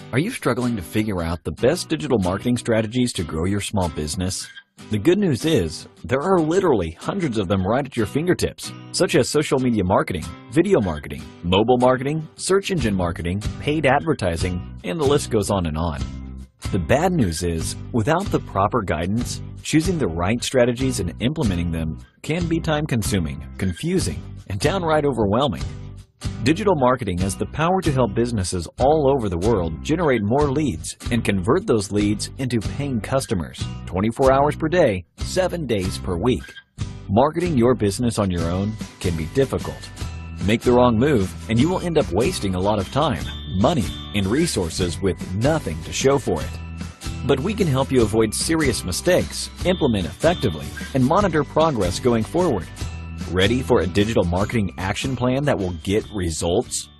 Are you struggling to figure out the best digital marketing strategies to grow your small business? The good news is, there are literally hundreds of them right at your fingertips, such as social media marketing, video marketing, mobile marketing, search engine marketing, paid advertising, and the list goes on and on. The bad news is, without the proper guidance, choosing the right strategies and implementing them can be time-consuming, confusing, and downright overwhelming. Digital marketing has the power to help businesses all over the world generate more leads and convert those leads into paying customers 24 hours per day, 7 days per week. Marketing your business on your own can be difficult. Make the wrong move and you will end up wasting a lot of time, money, and resources with nothing to show for it. But we can help you avoid serious mistakes, implement effectively, and monitor progress going forward. Ready for a digital marketing action plan that will get results?